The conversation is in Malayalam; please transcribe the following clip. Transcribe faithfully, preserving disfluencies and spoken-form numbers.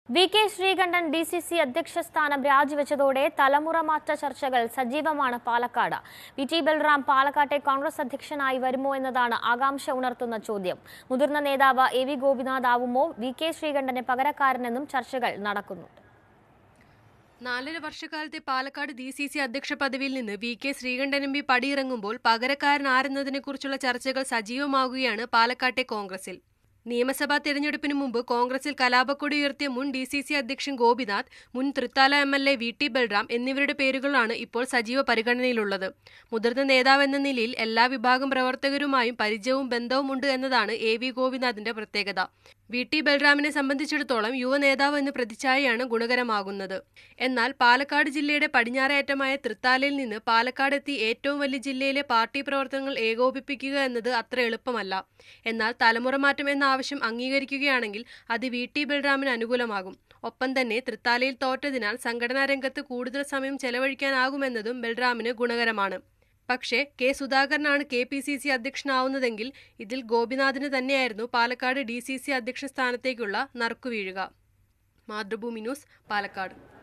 V K Sreekandan D C C അധ്യക്ഷ സ്ഥാനം രാജിവെച്ചതോടെ തലമുറമാറ്റ ചർച്ചകൾ സജീവമാണ് പാലക്കാട്. വി ടി ബൽറാം പാലക്കാട്ടെ കോൺഗ്രസ് അധ്യക്ഷനായി വരുമോ എന്നതാണ് ആകാംക്ഷ ഉണർത്തുന്ന ചോദ്യം. മുതിർന്ന നേതാവ് എ വി ഗോപിനാഥ് ആവുമോ വി കെ ശ്രീകണ്ഠന് പകരക്കാരനെന്നും ചർച്ചകൾ നടക്കുന്നുണ്ട്. നാലര വർഷക്കാലത്തെ പാലക്കാട് ഡി സി സി അധ്യക്ഷ പദവിയിൽ നിന്ന് V K Sreekandan M P പടിയിറങ്ങുമ്പോൾ പകരക്കാരൻ ആരെന്നതിനെക്കുറിച്ചുള്ള ചർച്ചകൾ സജീവമാകുകയാണ് പാലക്കാട്ടെ കോൺഗ്രസിൽ. നിയമസഭാ തെരഞ്ഞെടുപ്പിന് മുമ്പ് കോൺഗ്രസിൽ കലാപക്കൊടി ഉയർത്തിയ മുൻ ഡി സി സി അധ്യക്ഷൻ ഗോപിനാഥ്, മുൻ Thrithala M L A V T Balram എന്നിവരുടെ പേരുകളാണ് ഇപ്പോൾ സജീവ പരിഗണനയിലുള്ളത്. മുതിർന്ന നേതാവ് എന്ന നിലയിൽ എല്ലാ വിഭാഗം പ്രവർത്തകരുമായും പരിചയവും ബന്ധവും ഉണ്ട് എന്നതാണ് എ വി ഗോപിനാഥിന്റെ പ്രത്യേകത. വി ടി ബൽറാമിനെ സംബന്ധിച്ചിടത്തോളം യുവ നേതാവ് എന്ന് പ്രതിച്ഛായയാണ് ഗുണകരമാകുന്നത്. എന്നാൽ പാലക്കാട് ജില്ലയുടെ പടിഞ്ഞാറേയറ്റമായ തൃത്താലയിൽ നിന്ന് പാലക്കാട് എത്തി ഏറ്റവും വലിയ ജില്ലയിലെ പാർട്ടി പ്രവർത്തനങ്ങൾ ഏകോപിപ്പിക്കുക എന്നത് അത്ര എളുപ്പമല്ല. എന്നാൽ തലമുറമാറ്റം എന്ന ആവശ്യം അംഗീകരിക്കുകയാണെങ്കിൽ അത് വി ടി ബൽറാമിന് അനുകൂലമാകും. ഒപ്പം തന്നെ തൃത്താലയിൽ തോറ്റതിനാൽ സംഘടനാ രംഗത്ത് കൂടുതൽ സമയം ചെലവഴിക്കാനാകുമെന്നതും ബൽറാമിന് ഗുണകരമാണ്. പക്ഷേ കെ സുധാകരനാണ് കെ പി സി സി അധ്യക്ഷനാവുന്നതെങ്കിൽ ഇതിൽ ഗോപിനാഥിന് തന്നെയായിരുന്നു പാലക്കാട് ഡി സി സി അധ്യക്ഷ സ്ഥാനത്തേക്കുള്ള നറുക്കുവീഴുക. മാതൃഭൂമി ന്യൂസ്, പാലക്കാട്.